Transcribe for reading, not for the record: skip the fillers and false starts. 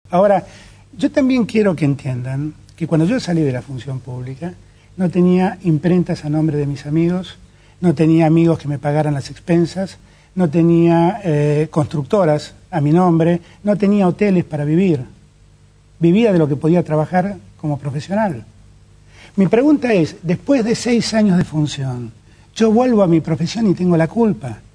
Ahora, yo también quiero que entiendan que cuando yo salí de la función pública, no tenía imprentas a nombre de mis amigos, no tenía amigos que me pagaran las expensas, no tenía constructoras a mi nombre, no tenía hoteles para vivir. Vivía de lo que podía trabajar como profesional. Mi pregunta es, después de 6 años de función, yo vuelvo a mi profesión y tengo la culpa.